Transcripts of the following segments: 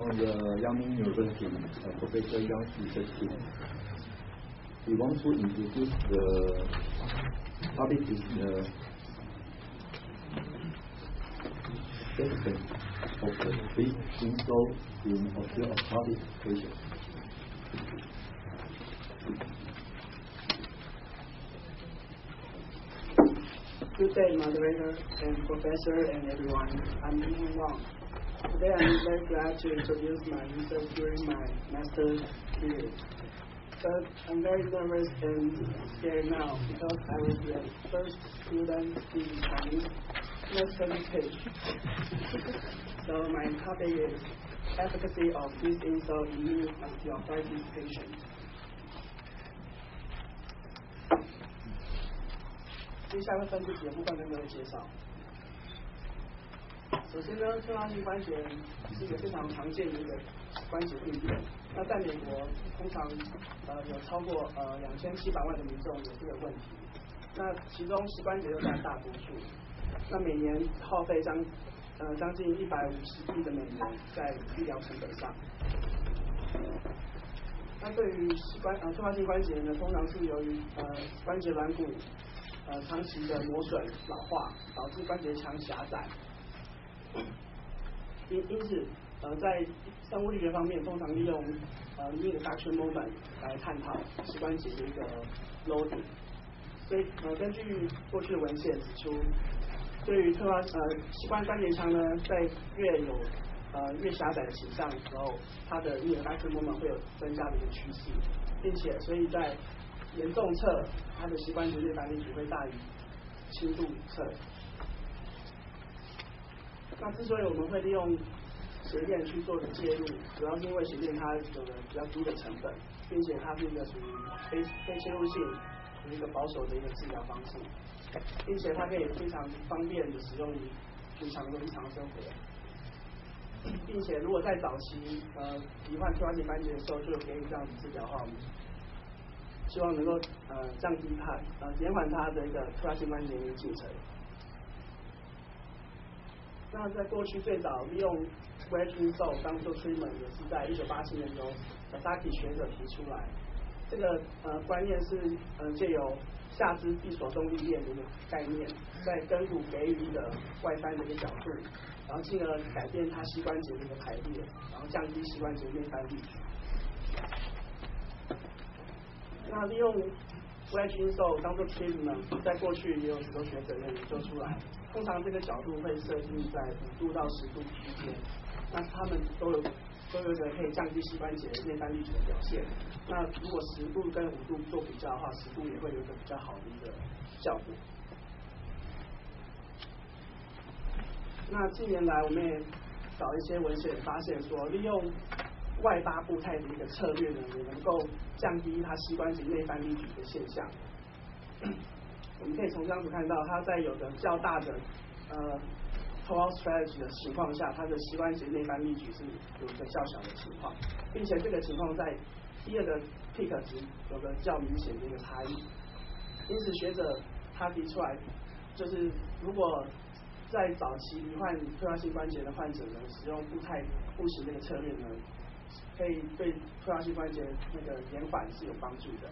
On the Yangming University, Professor Yang research team, we want to introduce the topic is the benefit of the free install in osteoarthritis patients. Good day, moderator and professor and everyone. I'm Li Wang. Today I'm very glad to introduce my research during my master's period. But I'm very nervous and scared now because I was the first student in Chinese first study page. So my topic is efficacy of this insult in knee osteoarthritis patients. 接下来会分这几个部分跟各位介绍。首先呢，退化性关节是一个非常常见的一个关节病变。那在美国，通常有超过2700万的民众有这个问题。那其中膝关节又占大多数。那每年耗费将近150亿的美元在医疗成本上。那对于退化性关节呢，通常是由于关节软骨长期的磨损老化，导致关节腔狭窄。因此在生物力学方面，通常利用knee adduction moment 来探讨膝关节的一个 loading。所以根据过去的文献指出，对于膝关节腔呢，在越狭窄的倾向的时候，它的knee adduction moment 会有增加的一个趋势，并且所以在严重侧，它的膝关节内翻力矩会大于轻度侧。那之所以我们会利用鞋垫去做的介入，主要是因为鞋垫它有了比较低的成本，并且它是一个属于非切入性、一个保守的一个治疗方式，并且它可以非常方便的使用于平常的日常生活。并且如果在早期罹患退化性关节的时候就给予这样子治疗的话，我们希望能够降低它减缓它的一个退化性关节的进程。那在过去最早利用 wedge insole 当做 treatment 也是在1987年由 Sasaki 学者提出来。这个观念是借由下肢闭锁动力链的一个概念，在跟骨给予一个外翻的一个角度，然后进而改变它膝关节的一个排列，然后降低膝关节内翻力矩。那利用 wedge insole 当做 treatment， 在过去也有许多学者也研究出来。通常这个角度会设定在5度到10度区间，那他们都有一个可以降低膝关节内翻力矩的表现。那如果10度跟5度做比较的话，10度也会有一个比较好的一个效果。那近年来我们也找一些文献发现说，利用外八步态的一个策略呢，也能够降低它膝关节内翻力矩的现象。我们可以从这张图看到，它在有的较大的toe-out strategy 的情况下，它的膝关节内翻力矩是有一个较小的情况，并且这个情况在第二个 peak 值有个较明显的一个差异。因此学者他提出来，就是如果在早期罹患退化性关节的患者呢，使用步行这个策略呢，可以对退化性关节那个延缓是有帮助的。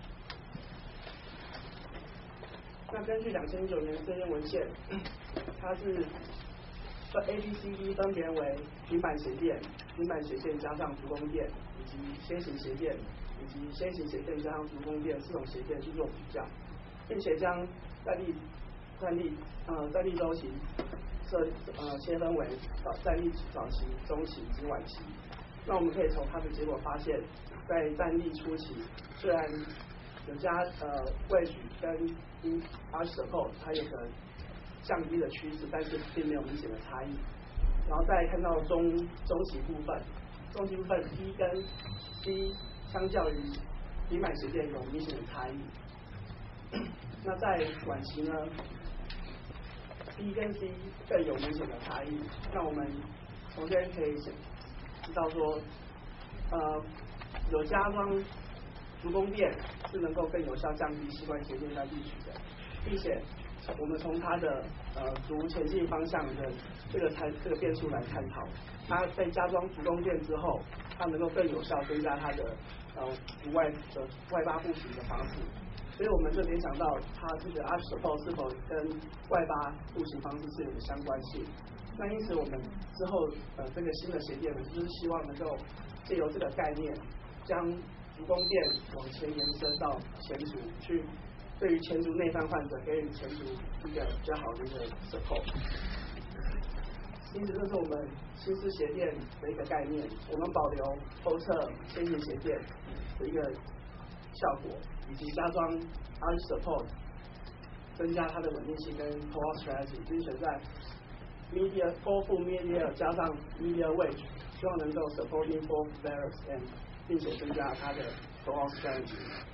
那根据2019年这篇文献，它是ABCD 分别为平板鞋垫加上足弓垫，以及楔形鞋垫以及楔形鞋垫加上足弓垫4种鞋垫去做比较，并且将站立周期切分为站立早期、中期及晚期。那我们可以从它的结果发现，在站立初期，虽然有加wedge跟arch support 它有个降低的趋势，但是并没有明显的差异。然后再看到中期部分 B 跟 C 相较于平板鞋垫有明显的差异。那在晚期呢 ，B 跟 C 更有明显的差异。那我们从这边可以知道说，有加装足弓垫是能够更有效降低膝关节内翻力矩的，并且我们从它的足前进方向的这个变数来探讨，它在加装足弓垫之后，它能够更有效增加它的足外的外八步行的方式。所以我们就联想到它这个 arch support 是否跟外八步行方式是有相关性。那因此我们之后这个新的鞋垫呢，就是希望能够借由这个概念，将足弓垫往前延伸到前足，去对于前足内翻患者给予前足一个比较好的一个 support。因此这是我们新式鞋垫的一个概念，我们保留后侧先行鞋垫的一个效果，以及加装 arch support， 增加它的稳定性跟 pull-out strategy， 并且在 medial forefoot medial 加上 medial wedge， 希望能够 supporting both varus and， 并且增加它的 pull-out strategy。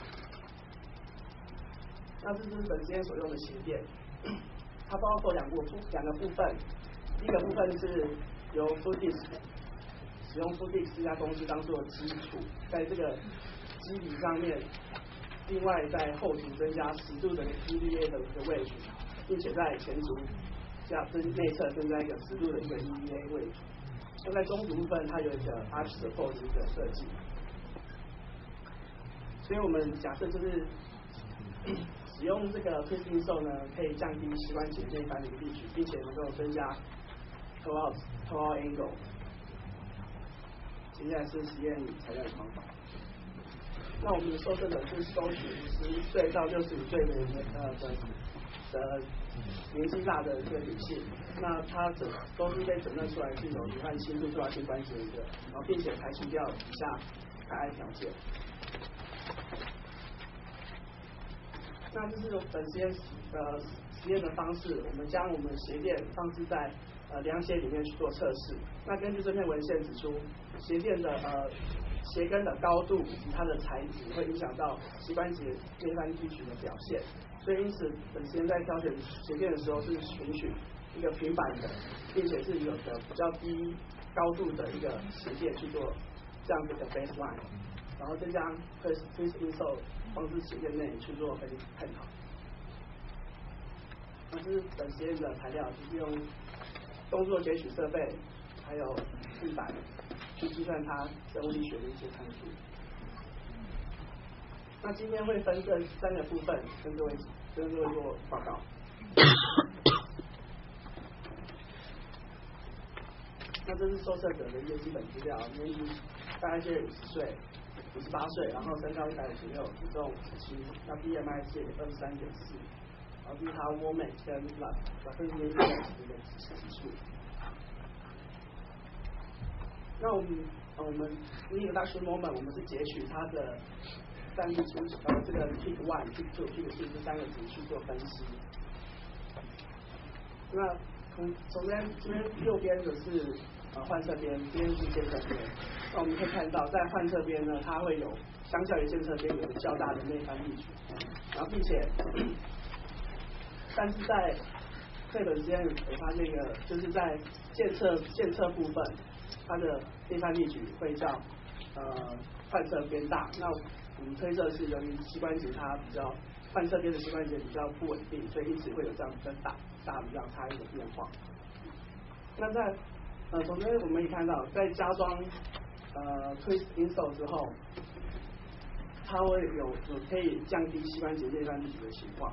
那这是本实验所用的鞋垫，它包括两个部分，第一个部分是由 foot disc， 使用 foot disc 这家公司当做基础，在这个基底上面，另外在后足增加10度的 EVA 的一个位置，并且在前足内侧增加一个10度的一个 EVA 位置。那在中足部分，它有一个 arch support 的一个设计。所以我们假设就是使用这个 twist insole 呢，可以降低膝关节内翻的力矩，并且能够增加 toe out angle。接下来是实验材料的方法。那我们的受试者是收取51岁到65岁的年纪大的这个女性，那她都是被诊断出来是有罹患轻度退化性关节炎的，然后并且排除掉以下排癌条件。那这是本实验的方式，我们将我们的鞋垫放置在凉鞋里面去做测试。那根据这篇文献指出，鞋垫的鞋跟的高度以及它的材质会影响到膝关节内翻力矩的表现，所以因此本实验在挑选鞋垫的时候是选取一个平板的，并且是有个比较低高度的一个鞋垫去做这样子的 baseline， 然后再将 twist insole 放置鞋垫内去做探讨。那这是本实验的材料，就是用动作截取设备还有地板去计算它生物力学的一些参数。那今天会分这3个部分跟各位做报告。那这是受测者的一些基本资料，年龄大概是50岁、58岁，然后身高156，体重57，那 BMI 是23.4，然后就是他 Womack 跟 Lafayette Index 的指数。那我们 Introduction Moment 我们是截取它的站立初这个 Peak 1、Peak 2、Peak 3这3个值去做分析。那从这边右边的是患侧边，这边是监测边。那我们可以看到，在患侧边呢，它会有相较于监测边有较大的内翻力矩，然后并且，但是在这本实验我发现一个，就是在监测部分，它的内翻力矩会较患侧边大。那我们推测是由于膝关节它比较患侧边的膝关节比较不稳定，所以因此会有这样比较大的这样差异的变化。那在从这边我们也看到，在加装twist insole 之后，它会有可以降低膝关节内翻力矩的情况。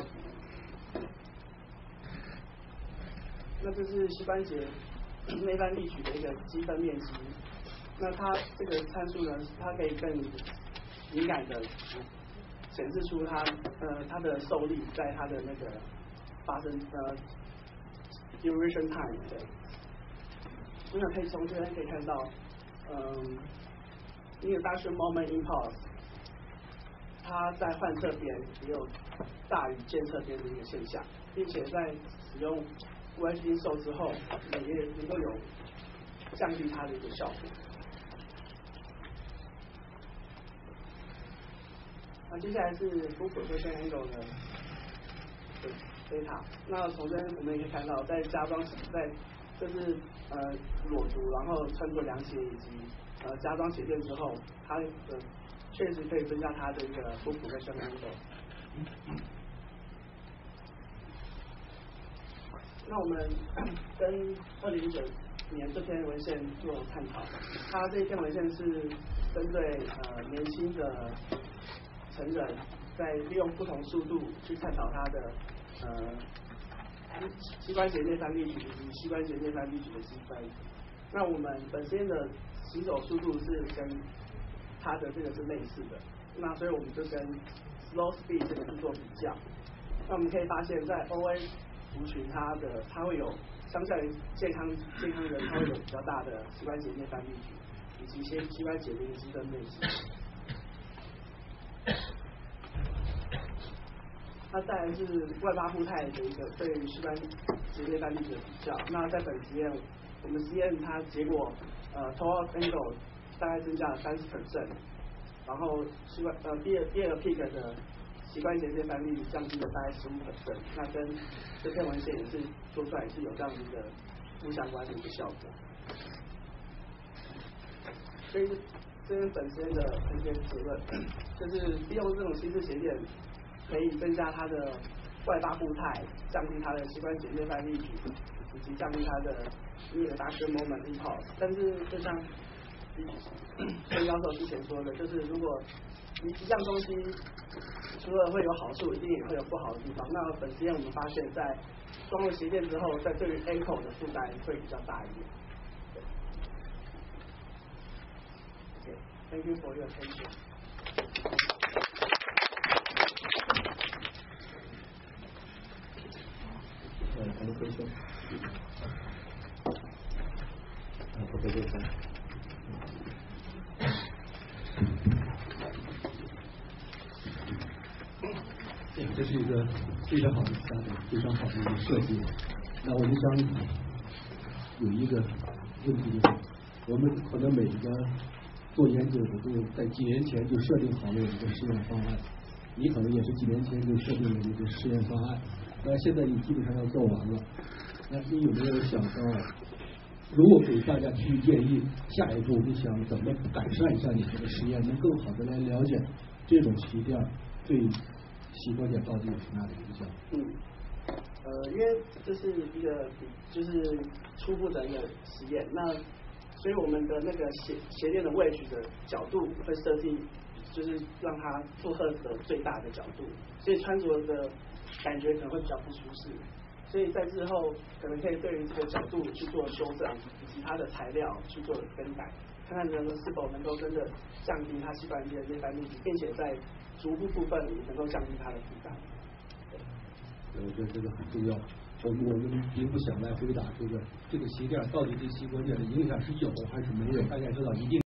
那这是膝关节内翻力矩的一个积分面积。那它这个参数呢，它可以更敏感的显示出它的受力在它的那个发生duration time 对。那可以从这边可以看到introduction moment impulse， 它在患侧边也有大于监测边的一个现象，并且在使用 wedge insole 之后，也能够有降低它的一个效果。那接下来是 full progression angle 的 data。那从这边我们也可以看到，在加装这是裸足，然后穿着凉鞋以及加装鞋垫之后，它确实可以增加它的一个 full progression angle。 那我们跟2009年这篇文献做探讨，它这篇文献是针对年轻的成人，在利用不同速度去探讨他的膝关节内翻力矩以及膝关节内翻力矩的积分。那我们本实验的行走速度是跟它的这个是类似的，那所以我们就跟 slow speed 这个去做比较。那我们可以发现，在 OA 族群，它会有相较于健康人，它会有比较大的膝关节内翻力矩，以及膝关节的一个肌跟内积。那再来是外八步态的一个对于膝关节内翻力矩的比较。那在本实验，我们实验它结果total angle 大概增加了30%，然后第二个 peak 的膝关节内翻力降低了大概15%，那跟这篇文献也是做出来是有这样的一个负相关的一个效果。所以这是本实验的一些结论，就是利用这种心智节点可以增加它的外八步态，降低它的膝关节内翻力矩，以及降低它的reduction moment impulse。但是就像孙教授之前说的，就是如果一样东西除了会有好处，一定也会有不好的地方。那本实验我们发现，在装了鞋垫之后，在对于 ankle 的负担会比较大一点。Okay, thank you for your attention. Any question? Professor Fan. 这是一个非常好的项目，非常好的一个设计。那我们想有一个问题，就是我们可能每一个做研究的都在几年前就设定好了一个实验方案，你可能也是几年前就设定了一个实验方案，那现在你基本上要做完了，那你有没有想到，如果给大家提出建议，下一步你想怎么改善一下你这个实验，能更好的来了解这种鞋垫对膝关节到底有什么样的影响？ 因为这是一个就是初步的一个实验，那所以我们的那个鞋垫的位置的角度会设定，就是让它负荷的最大的角度，所以穿着的感觉可能会比较不舒适。所以在之后可能可以对于这个角度去做修正，以及它的材料去做更改，看看人是否能够真的降低它膝关节内翻力矩，并且在足部部分也能够降低它的负担。 我觉得这个很重要。我们并不想来回答这个鞋垫到底对膝关节的影响是有还是没有，大家知道一定。